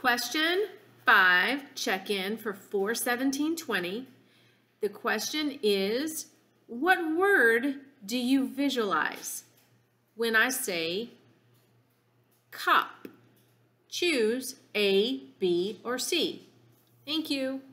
Question 5, check-in for 4/17/20. The question is, what word do you visualize when I say cop? Choose A, B, or C. Thank you.